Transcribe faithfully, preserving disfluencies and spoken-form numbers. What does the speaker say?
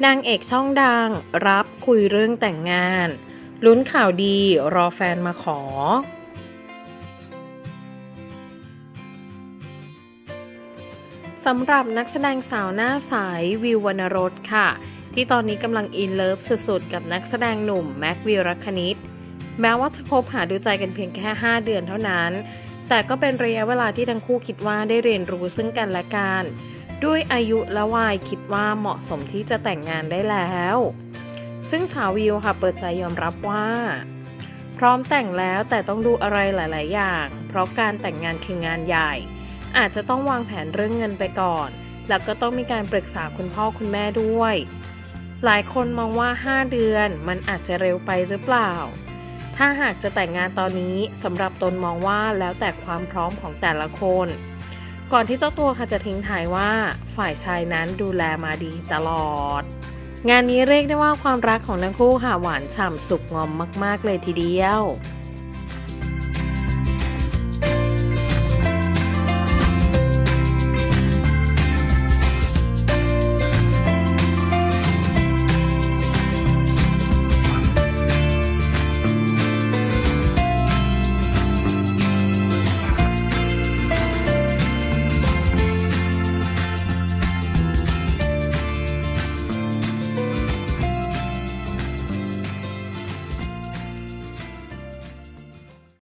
นางเอกช่องดังรับคุยเรื่องแต่งงานลุ้นข่าวดีรอแฟนมาขอสำหรับนักแสดงสาวหน้าใสวิววรรณรสค่ะที่ตอนนี้กำลังอินเลิฟสุดๆกับนักแสดงหนุ่มแม็กวีรคณิตแม้ว่าจะคบหาดูใจกันเพียงแค่ห้าเดือนเท่านั้นแต่ก็เป็นระยะเวลาที่ทั้งคู่คิดว่าได้เรียนรู้ซึ่งกันและกันด้วยอายุและวัยคิดว่าเหมาะสมที่จะแต่งงานได้แล้วซึ่งสาววิวค่ะเปิดใจยอมรับว่าพร้อมแต่งแล้วแต่ต้องดูอะไรหลายๆอย่างเพราะการแต่งงานคืองานใหญ่อาจจะต้องวางแผนเรื่องเงินไปก่อนแล้วก็ต้องมีการปรึกษาคุณพ่อคุณแม่ด้วยหลายคนมองว่าห้าเดือนมันอาจจะเร็วไปหรือเปล่าถ้าหากจะแต่งงานตอนนี้สำหรับตนมองว่าแล้วแต่ความพร้อมของแต่ละคนก่อนที่เจ้าตัวค่ะจะทิ้งท้ายว่าฝ่ายชายนั้นดูแลมาดีตลอดงานนี้เรียกได้ว่าความรักของทั้งคู่ค่ะหวานฉ่ำสุกงอมมากๆเลยทีเดียว